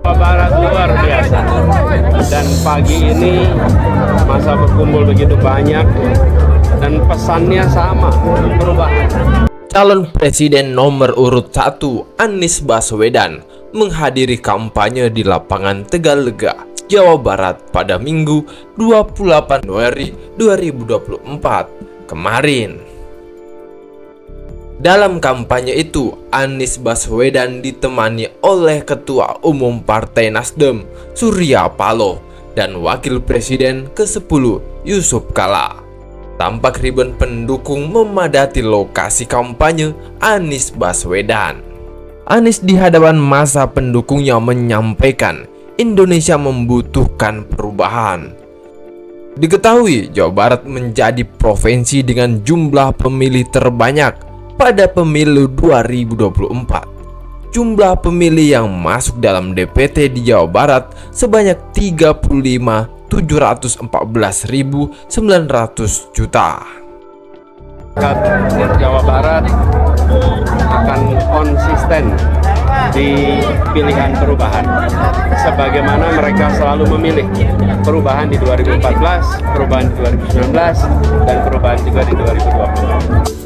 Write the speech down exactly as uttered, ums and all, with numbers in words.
Jawa Barat luar biasa, dan pagi ini masa berkumpul begitu banyak dan pesannya sama, perubahan. Calon Presiden nomor urut satu Anies Baswedan menghadiri kampanye di lapangan Tegalega, Jawa Barat pada Minggu dua puluh delapan Januari dua ribu dua puluh empat kemarin. Dalam kampanye itu, Anies Baswedan ditemani oleh Ketua Umum Partai Nasdem, Surya Paloh, dan Wakil Presiden kesepuluh, Yusuf Kala. Tampak ribuan pendukung memadati lokasi kampanye Anies Baswedan. Anies di hadapan masa pendukungnya menyampaikan Indonesia membutuhkan perubahan. Diketahui Jawa Barat menjadi provinsi dengan jumlah pemilih terbanyak pada pemilu dua ribu dua puluh empat. Jumlah pemilih yang masuk dalam D P T di Jawa Barat sebanyak tiga puluh lima juta tujuh ratus empat belas ribu sembilan ratus juta. Jawa Barat akan konsisten di pilihan perubahan, sebagaimana mereka selalu memilih perubahan di dua ribu empat belas, perubahan di dua ribu sembilan belas, dan perubahan juga di dua ribu dua puluh.